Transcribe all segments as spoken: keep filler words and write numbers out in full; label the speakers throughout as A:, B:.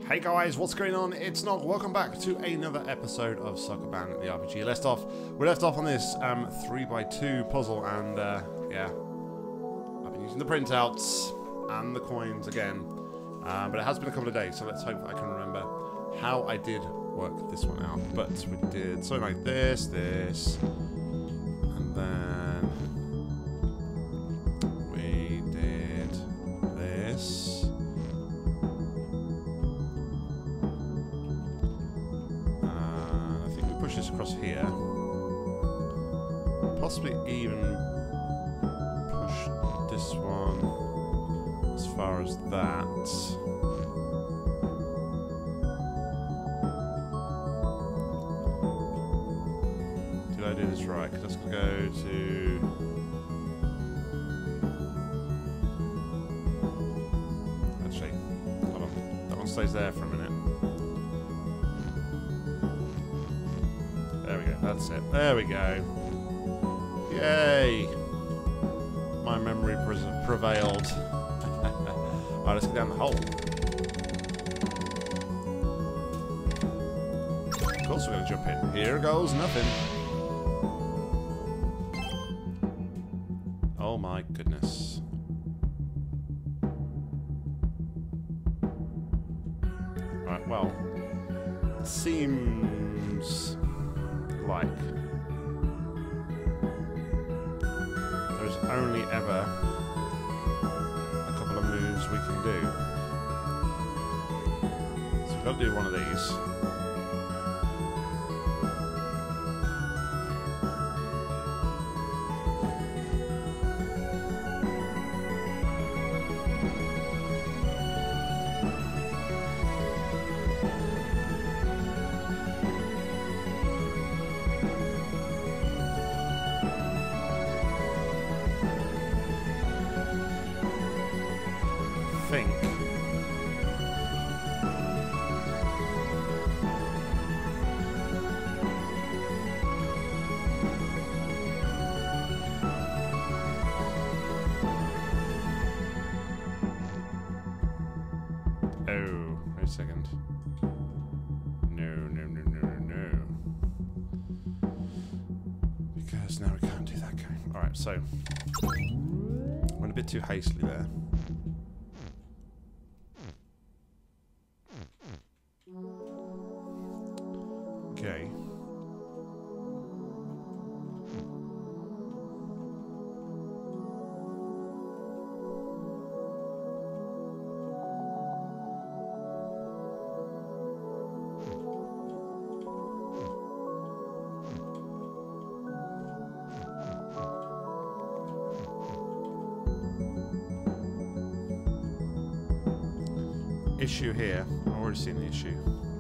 A: Hey guys, what's going on? It's Nock. Welcome back to another episode of Sokoban, the R P G. Left off, we left off on this um, three by two puzzle, and uh, yeah, I've been using the printouts and the coins again, uh, but it has been a couple of days, so let's hope I can remember how I did work this one out. But we did something like this, this, and then we did this. Push this across here. Possibly even push this one as far as that. Did I do this right? Because that's going to go to... Actually, hold on. That one stays there for a minute. There we go, that's it. There we go. Yay! My memory prevailed. Alright, let's get down the hole. Of course we're going to jump in. Here goes nothing. Oh my goodness. Alright, well. It seems... like there's only ever a couple of moves we can do. So we've got to do one of these. Think. Oh, wait a second. No, no, no, no, no, no. Because now we can't do that game. Alright, so. I went a bit too hastily there. Okay. Issue here. I've already seen the issue.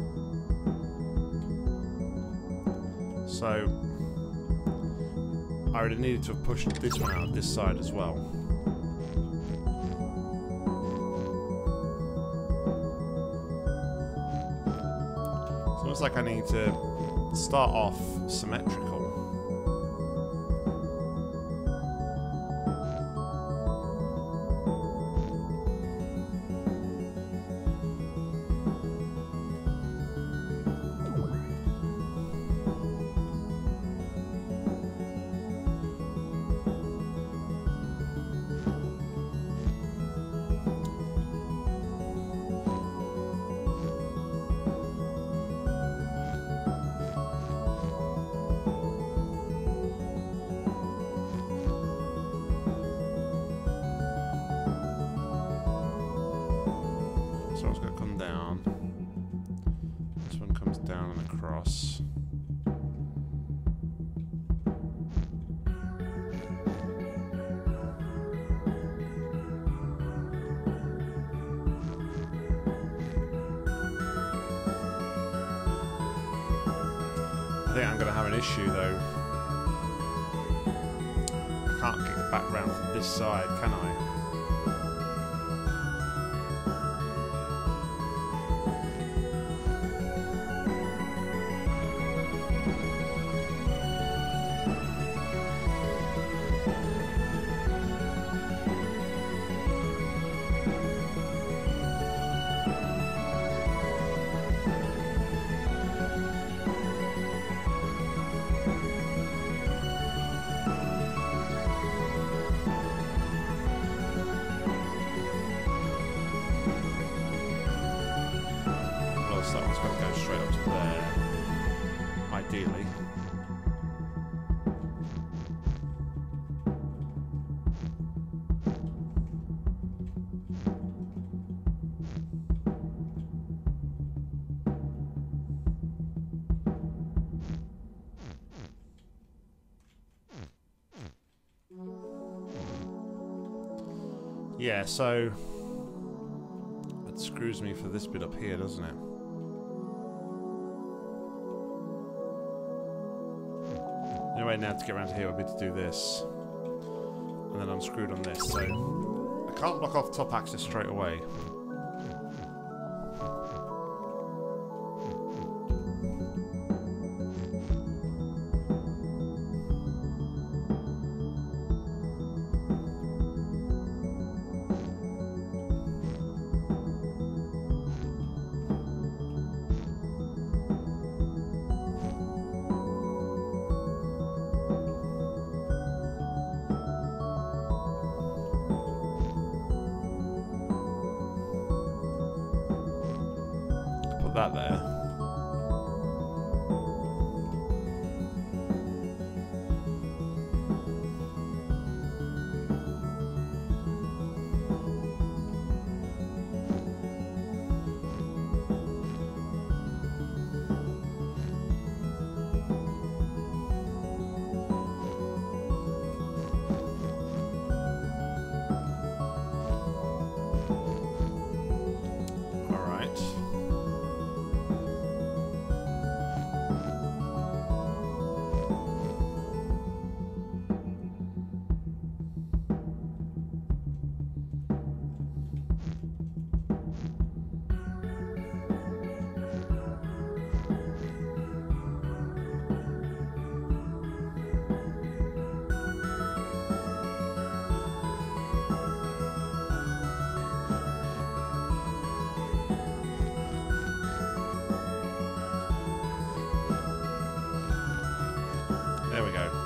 A: So, I would have needed to have pushed this one out this side as well. It's almost like I need to start off symmetrical. So it's going to come down. This one comes down and across. I think I'm going to have an issue though. I can't kick it back round to this side, can I? straight up to there, ideally. Yeah, so it screws me for this bit up here, doesn't it? The only way now to get around here would be to do this. And then I'm screwed on this, so I can't block off top axis straight away. That there. There we go.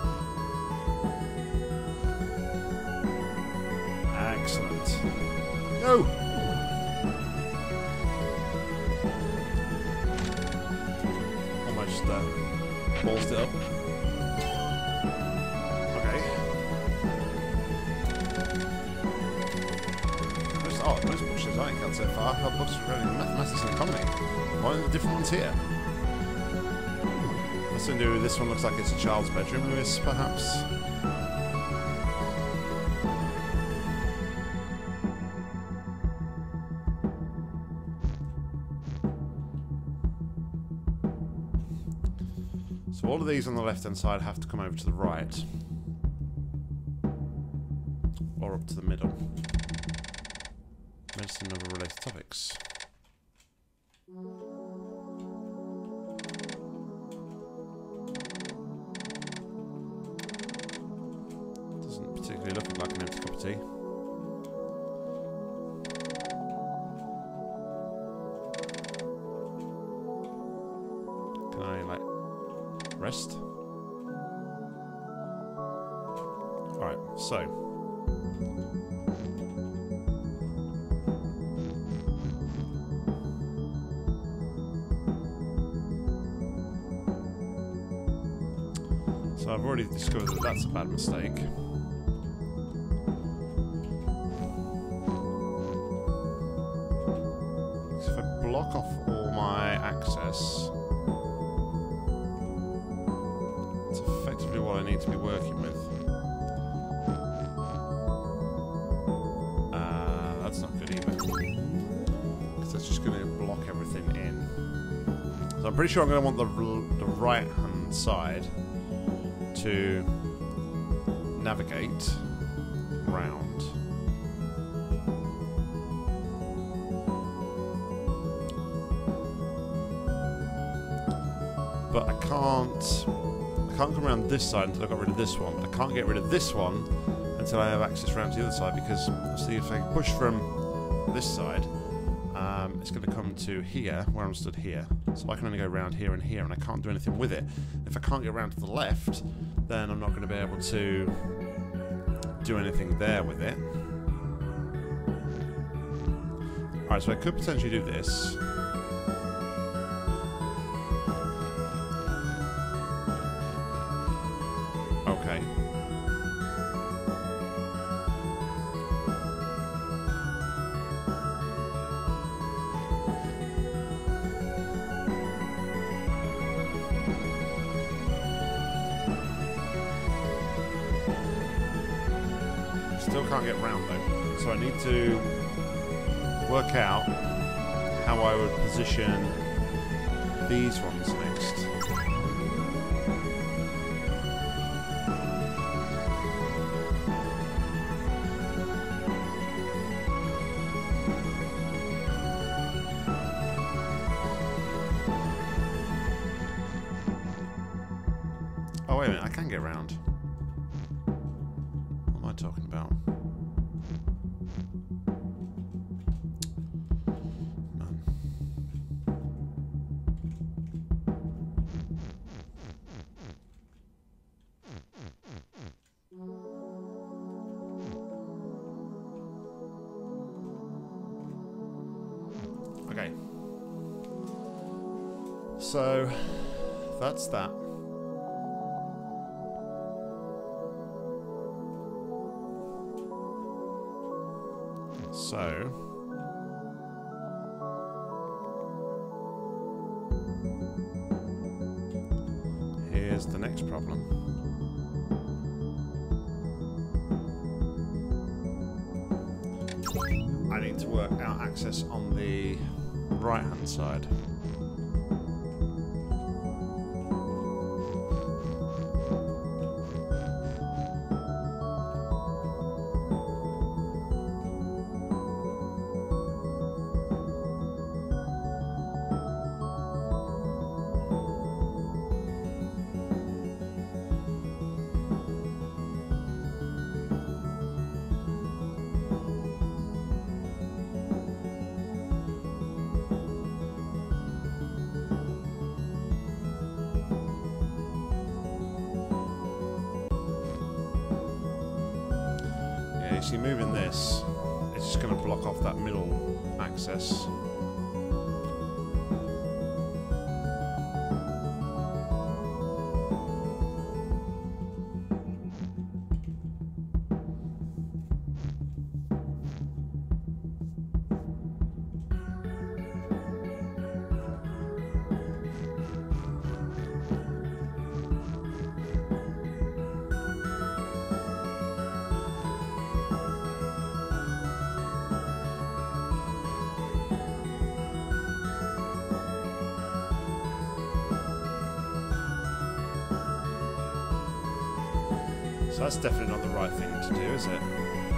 A: Excellent. No! Almost uh, ballsed it up. Okay. Most, oh, most bushes I ain't got so far. How books are running mathematics and economy. Why are the different ones here? Let's do this one. Looks like it's a child's bedroom, Lewis, perhaps. So all of these on the left-hand side have to come over to the right. Or up to the middle. Medicine and other related topics. Doesn't particularly look like an empty cup of tea. Can I, like, rest? Alright, so. So I've already discovered that that's a bad mistake. So if I block off all my access, it's effectively what I need to be working with. Uh, that's not good either, because that's just going to block everything in. So I'm pretty sure I'm going to want the, the right hand side to navigate round. But I can't I can't come around this side until I got rid of this one. But I can't get rid of this one until I have access around to the other side, because see, if I push from this side, um, it's going to come to here, where I'm stood here. So I can only go around here and here, and I can't do anything with it. If I can't get around to the left, then I'm not going to be able to do anything there with it. Alright, so I could potentially do this. still can't get round though. So I need to work out how I would position these ones next. Oh wait a minute, I can get round. What am I talking about? Okay. So that's that. So here's the next problem. I need to work out access on the right hand side. See, moving this, it's just going to block off that middle access. So that's definitely not the right thing to do, is it?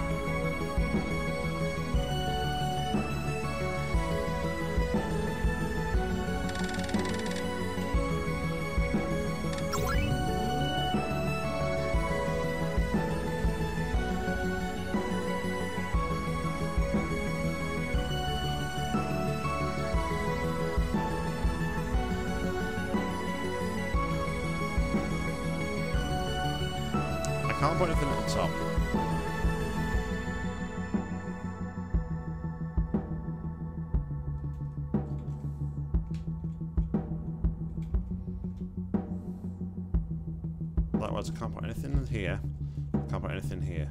A: I can't put anything at the top. Likewise, I can't put anything here. I can't put anything here.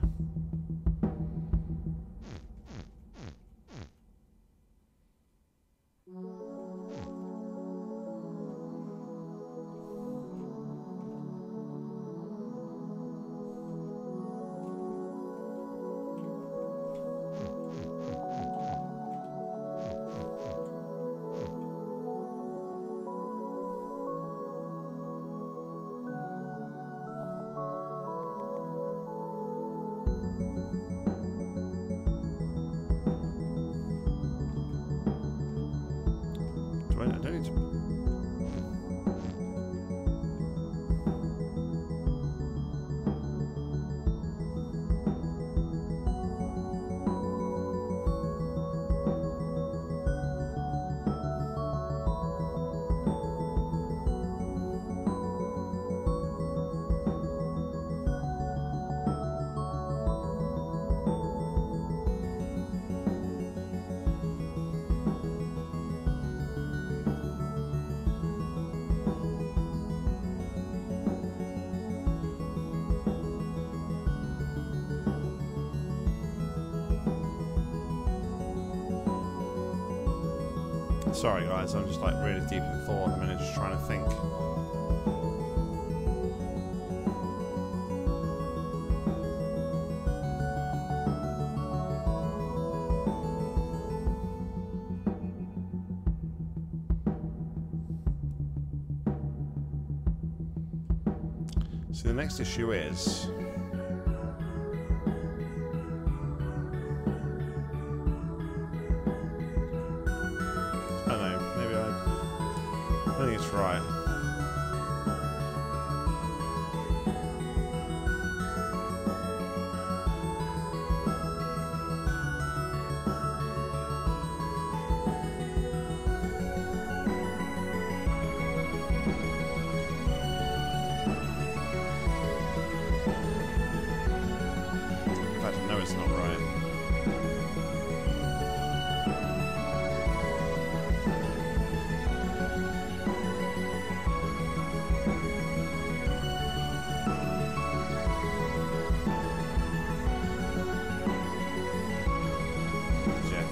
A: I don't need to... Sorry guys, I'm just like really deep in thought at the minute, just trying to think. So the next issue is... I don't know, maybe I... I think it's right. It's not right. Yeah.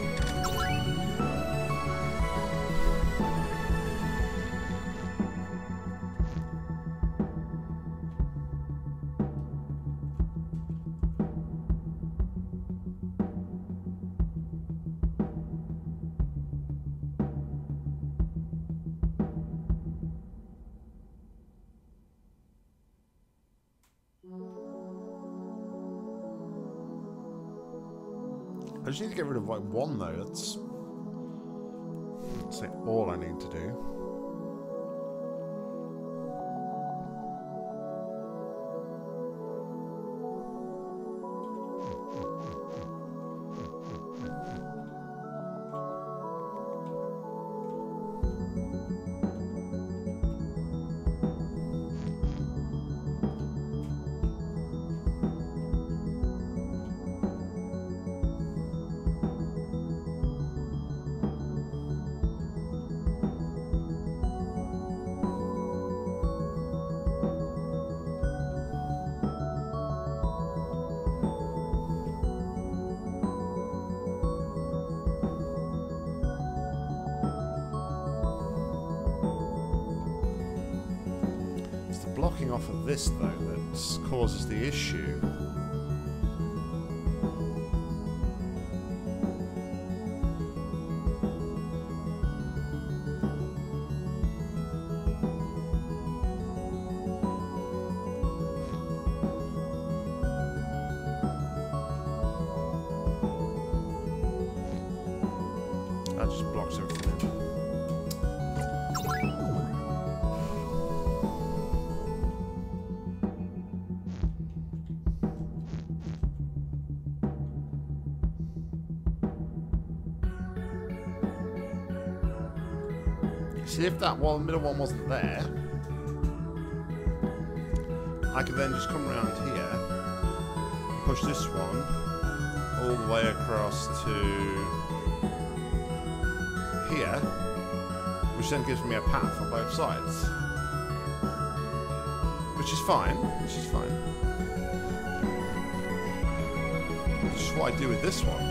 A: I just need to get rid of like one though. That's, that's like all I need to do. Blocking off of this though that causes the issue. That just blocks everything in. See, if that one middle one wasn't there, I could then just come around here, push this one all the way across to here, which then gives me a path on both sides, which is fine. Which is fine. Which is what I do with this one.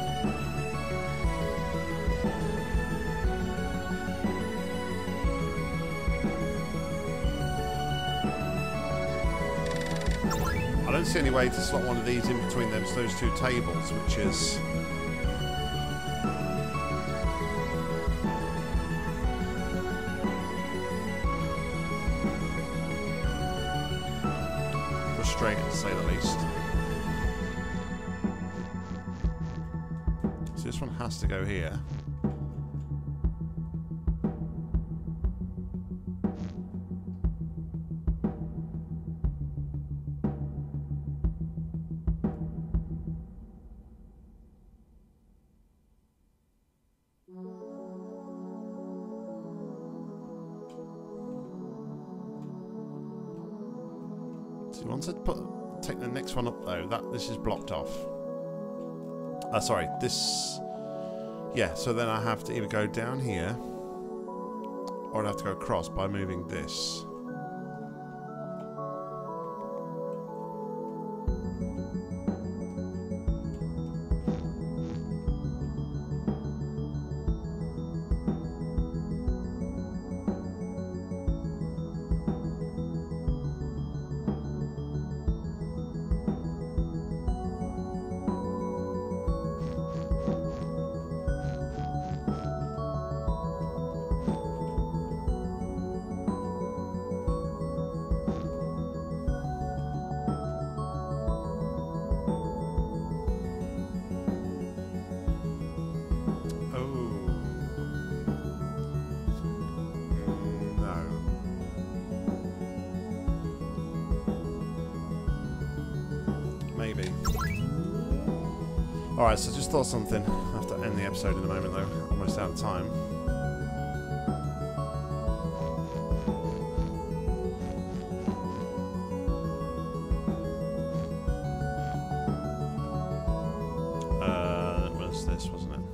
A: I don't see any way to slot one of these in between those, those two tables, which is... frustrating, to say the least. So this one has to go here. Once I put take the next one up though, that this is blocked off. Uh, sorry, this. Yeah, so then I have to either go down here, or I'd have to go across by moving this. Alright, so just thought something. I have to end the episode in a moment though. Almost out of time. Uh, what was this, wasn't it?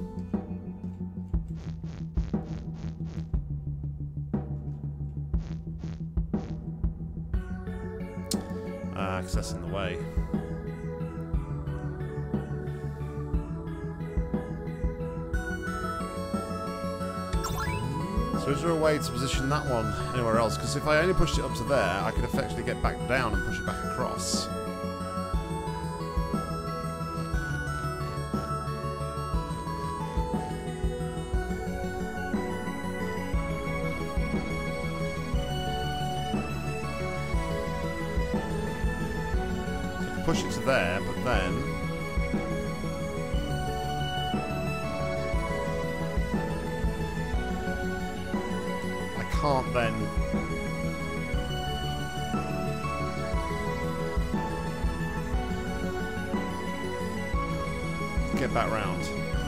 A: Ah, uh, because that's in the way. So is there a way to position that one anywhere else? Because if I only pushed it up to there, I could effectively get back down and push it back across. So I could push it to there, but then... can't then get back round.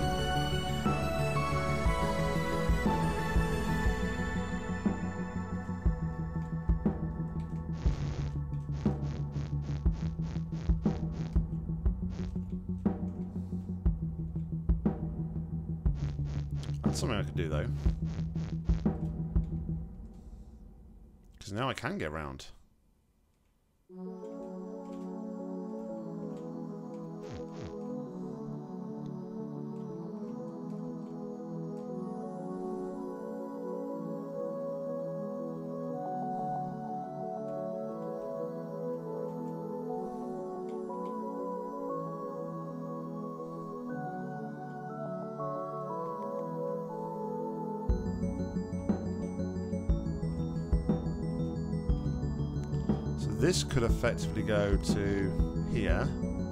A: That's something I could do though. Because now I can get round. This could effectively go to here.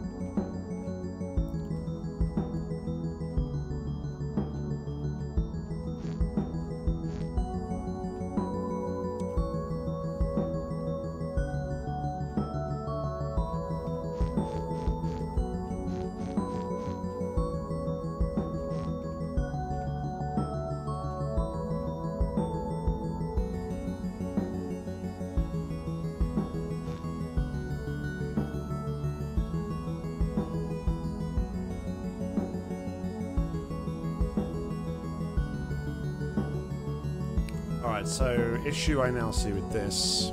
A: Alright, so issue I now see with this,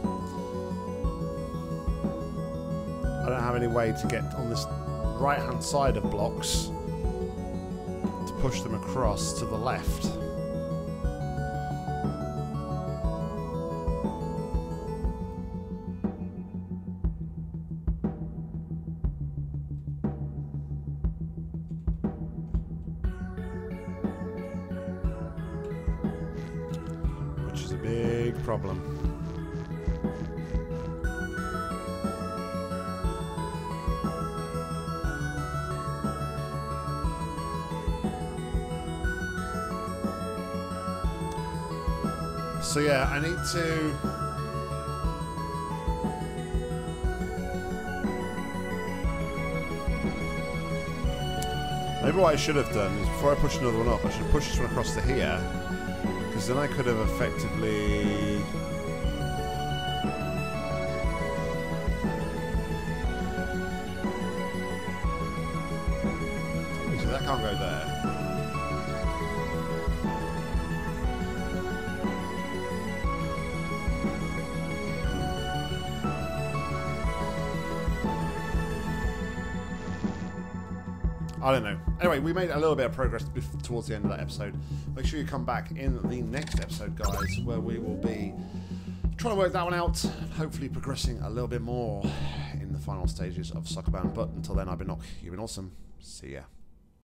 A: I don't have any way to get on this right hand side of blocks to push them across to the left. Big problem. So yeah, I need to maybe what I should have done is before I push another one up, I should push this one across to here. Because then I could have effectively... So that can't go there. I don't know. Anyway, we made a little bit of progress towards the end of that episode. Make sure you come back in the next episode, guys, where we will be trying to work that one out, hopefully progressing a little bit more in the final stages of Sokoban. But until then, I've been Nock, you've been awesome. See ya.